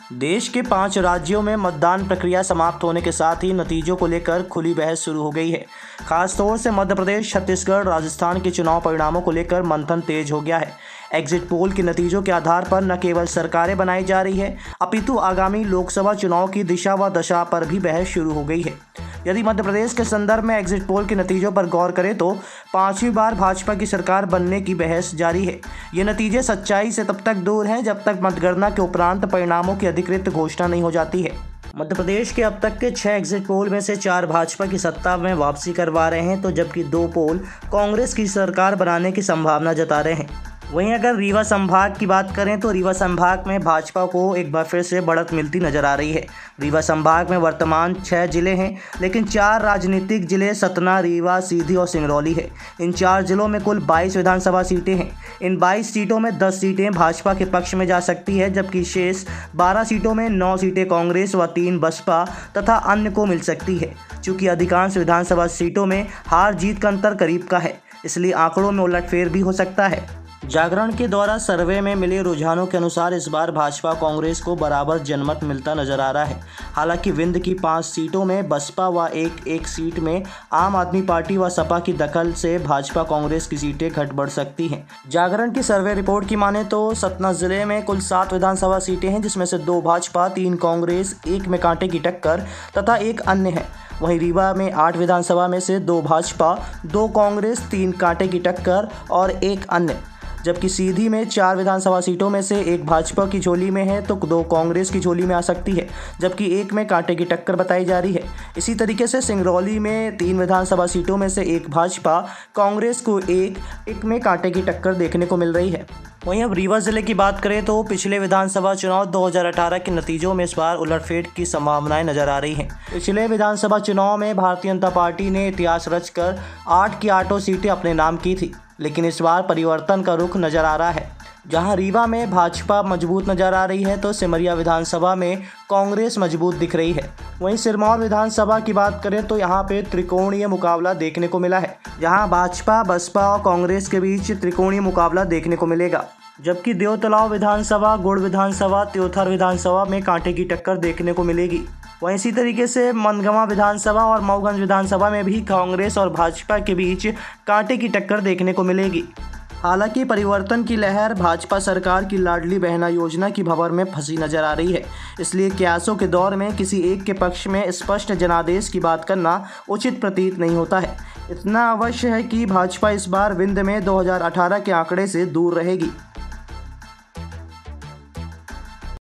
देश के 5 राज्यों में मतदान प्रक्रिया समाप्त होने के साथ ही नतीजों को लेकर खुली बहस शुरू हो गई है। खासतौर से मध्य प्रदेश, छत्तीसगढ़, राजस्थान के चुनाव परिणामों को लेकर मंथन तेज हो गया है। एग्जिट पोल के नतीजों के आधार पर न केवल सरकारें बनाई जा रही है, अपितु आगामी लोकसभा चुनाव की दिशा व दशा पर भी बहस शुरू हो गई है। यदि मध्य प्रदेश के संदर्भ में एग्जिट पोल के नतीजों पर गौर करें तो 5वीं बार भाजपा की सरकार बनने की बहस जारी है। ये नतीजे सच्चाई से तब तक दूर हैं जब तक मतगणना के उपरांत परिणामों की अधिकृत घोषणा नहीं हो जाती है। मध्य प्रदेश के अब तक के 6 एग्जिट पोल में से 4 भाजपा की सत्ता में वापसी करवा रहे हैं, तो जबकि 2 पोल कांग्रेस की सरकार बनाने की संभावना जता रहे हैं। वहीं अगर रीवा संभाग की बात करें तो रीवा संभाग में भाजपा को एक बार फिर से बढ़त मिलती नजर आ रही है। रीवा संभाग में वर्तमान 6 जिले हैं, लेकिन 4 राजनीतिक जिले सतना, रीवा, सीधी और सिंगरौली है। इन 4 जिलों में कुल 22 विधानसभा सीटें हैं। इन 22 सीटों में 10 सीटें भाजपा के पक्ष में जा सकती है, जबकि शेष 12 सीटों में 9 सीटें कांग्रेस व 3 बसपा तथा अन्य को मिल सकती है। चूँकि अधिकांश विधानसभा सीटों में हार जीत का अंतर करीब का है, इसलिए आंकड़ों में उलटफेर भी हो सकता है। जागरण के द्वारा सर्वे में मिले रुझानों के अनुसार इस बार भाजपा कांग्रेस को बराबर जनमत मिलता नजर आ रहा है। हालांकि विंध्य की 5 सीटों में बसपा व एक सीट में आम आदमी पार्टी व सपा की दखल से भाजपा कांग्रेस की सीटें घट बढ़ सकती हैं। जागरण की सर्वे रिपोर्ट की माने तो सतना जिले में कुल 7 विधानसभा सीटें हैं, जिसमें से 2 भाजपा, 3 कांग्रेस, 1 में कांटे की टक्कर तथा 1 अन्य है। वहीं रीवा में 8 विधानसभा में से 2 भाजपा, 2 कांग्रेस, 3 कांटे की टक्कर और 1 अन्य। जबकि सीधी में 4 विधानसभा सीटों में से 1 भाजपा की झोली में है तो 2 कांग्रेस की झोली में आ सकती है, जबकि 1 में कांटे की टक्कर बताई जा रही है। इसी तरीके से सिंगरौली में 3 विधानसभा सीटों में से 1 भाजपा, कांग्रेस को 1 में कांटे की टक्कर देखने को मिल रही है। वहीं अब रीवा जिले की बात करें तो पिछले विधानसभा चुनाव 2018 के नतीजों में इस बार उलटफेर की संभावनाएं नजर आ रही हैं। पिछले विधानसभा चुनाव में भारतीय जनता पार्टी ने इतिहास रचकर 8 की 8 सीटें अपने नाम की थी, लेकिन इस बार परिवर्तन का रुख नजर आ रहा है। जहां रीवा में भाजपा मजबूत नजर आ रही है तो सिमरिया विधानसभा में कांग्रेस मजबूत दिख रही है। वहीं सिरमौर विधानसभा की बात करें तो यहां पे त्रिकोणीय मुकाबला देखने को मिला है, जहां भाजपा, बसपा और कांग्रेस के बीच त्रिकोणीय मुकाबला देखने को मिलेगा। जबकि देवतलाव विधानसभा, गुड़ विधानसभा, त्योथर विधानसभा में कांटे की टक्कर देखने को मिलेगी। वहीं इसी तरीके से मनगवा विधानसभा और मऊगंज विधानसभा में भी कांग्रेस और भाजपा के बीच कांटे की टक्कर देखने को मिलेगी। हालांकि परिवर्तन की लहर भाजपा सरकार की लाडली बहना योजना की भंवर में फंसी नजर आ रही है, इसलिए क्यासों के दौर में किसी एक के पक्ष में स्पष्ट जनादेश की बात करना उचित प्रतीत नहीं होता है। इतना अवश्य है कि भाजपा इस बार विंध्य में 2018 के आंकड़े से दूर रहेगी।